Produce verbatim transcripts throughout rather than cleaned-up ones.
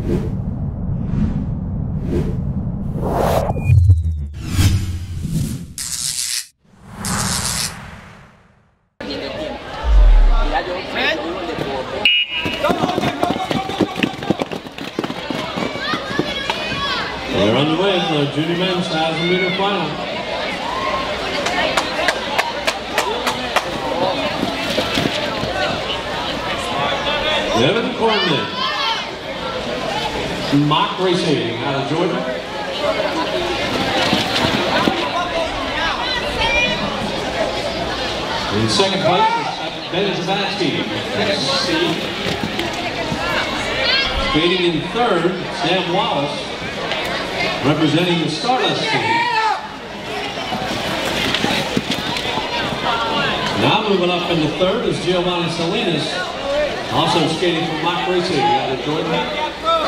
They're underway for the junior men's one thousand meter final. Devin Cornman, Mock Racing out of Georgia. In second place is Ben Zabatsky, Tennessee. Skating in third, Sam Wallace, representing the Stardust team. Now moving up into third is Giovanni Salinas, also skating for Mock Racing out of Georgia.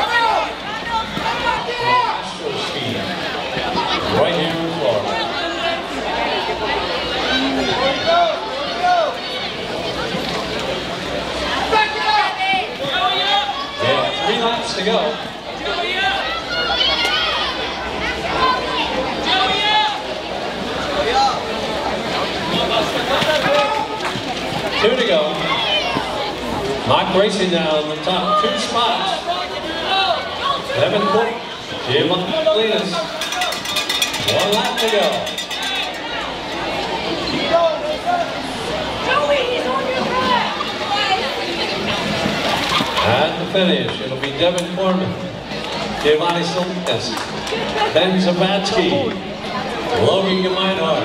Right here in Florida. Yeah, three laps to go. Two to go. Mock Racing now in the top two spots. Devin Cornman, Giovanni Salinas. One lap to go. At the finish, it'll be Devin Cornman, Giovanni Salinas, Ben Zabatsky, Logan Gemeinhardt,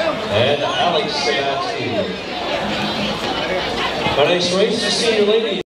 and Alex Sabatsky. Our next race is senior ladies.